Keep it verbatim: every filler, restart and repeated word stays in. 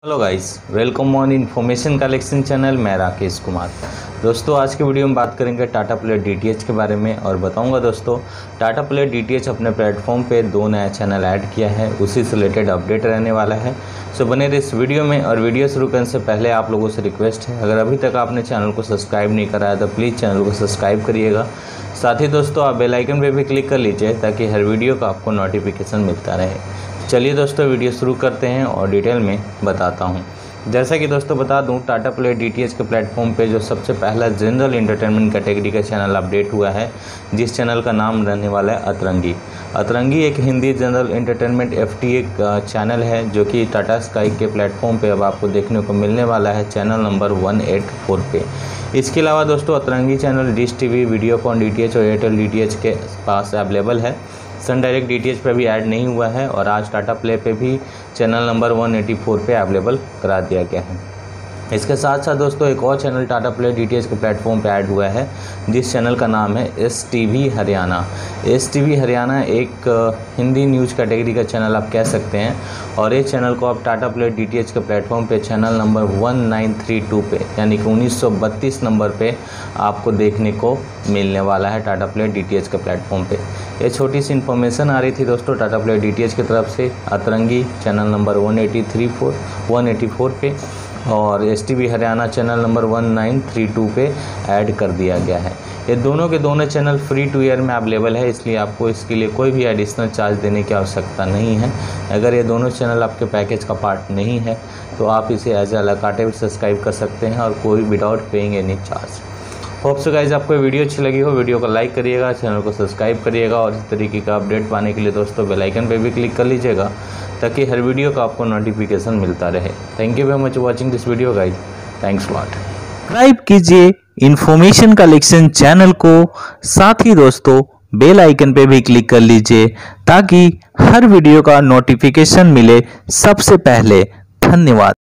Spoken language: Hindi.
Hello guys, welcome on information collection channel. मैं राकेश कुमार। दोस्तों, आज की वीडियो में बात करेंगे टाटा प्ले डीटीएच के बारे में और बताऊंगा दोस्तों टाटा प्ले डीटीएच अपने प्लेटफॉर्म पे दो नया चैनल ऐड किया है, उसी से रिलेटेड अपडेट रहने वाला है। सो बने रहे इस वीडियो में। और वीडियो शुरू करने से पहले आप लोगों से रिक्वेस्ट है, अगर अभी तक आपने चैनल को सब्सक्राइब नहीं करा है तो प्लीज़ चैनल को सब्सक्राइब करिएगा। साथ ही दोस्तों आप बेल आइकन पर भी क्लिक कर लीजिए ताकि हर वीडियो का आपको नोटिफिकेशन मिलता रहे। चलिए दोस्तों, वीडियो शुरू करते हैं और डिटेल में बताता हूं। जैसा कि दोस्तों बता दूं, टाटा प्ले डीटीएच के प्लेटफॉर्म पे जो सबसे पहला जनरल एंटरटेनमेंट कैटेगरी का चैनल अपडेट हुआ है, जिस चैनल का नाम रहने वाला है अतरंगी। अतरंगी एक हिंदी जनरल एंटरटेनमेंट एफटीए का चैनल है जो कि टाटा स्काई के प्लेटफॉर्म पे अब आपको देखने को मिलने वाला है channel number one eight four पे। इसके अलावा दोस्तों Atrangi channel dish TV, Videocon DTH और एयरटेल डीटीएच के पास अवेलेबल है। सन डायरेक्ट डीटीएच पे भी ऐड नहीं हुआ है और आज टाटा प्ले पे भी channel number one eighty four पे अवेलेबल करा दिया गया है। इसके साथ साथ दोस्तों एक और चैनल टाटा प्ले डीटीएच के प्लेटफॉर्म पे ऐड हुआ है, जिस चैनल का नाम है S TV Haryana. S TV Haryana एक हिंदी न्यूज़ कैटेगरी का चैनल आप कह सकते हैं और इस चैनल को आप टाटा प्ले डीटीएच के प्लेटफॉर्म पे channel number one nine three two पे यानी कि उन्नीस सौ बत्तीस नंबर पे आपको देखने को मिलने वाला है टाटा प्ले डीटीएच के प्लेटफॉर्म पे। ये छोटी सी इन्फॉर्मेशन आ रही थी दोस्तों टाटा प्ले डीटीएच की तरफ से Atrangi channel number one eighty three four one eighty four पे और S T V Haryana channel number one nine three two पे ऐड कर दिया गया है। ये दोनों के दोनों चैनल फ्री टू ईयर में अवेलेबल है, इसलिए आपको इसके लिए कोई भी एडिशनल चार्ज देने की आवश्यकता नहीं है। अगर ये दोनों चैनल आपके पैकेज का पार्ट नहीं है तो आप इसे एज अ कार्टे भी सब्सक्राइब कर सकते हैं और कोई without paying any charge. Hope so guys आपको वीडियो अच्छी लगी हो, वीडियो को लाइक करिएगा, चैनल को सब्सक्राइब करिएगा और इस तरीके का अपडेट पाने के लिए दोस्तों बेल आइकन पे भी क्लिक कर लीजिएगा ताकि हर वीडियो का आपको नोटिफिकेशन मिलता रहे। Thank you very much watching this video guys. Thanks lot. Subscribe कीजिए इन्फॉर्मेशन कलेक्शन चैनल को, साथ ही दोस्तों बेल आइकन पे भी क्लिक कर लीजिए ताकि हर वीडियो का नोटिफिकेशन मिले सबसे पहले। धन्यवाद।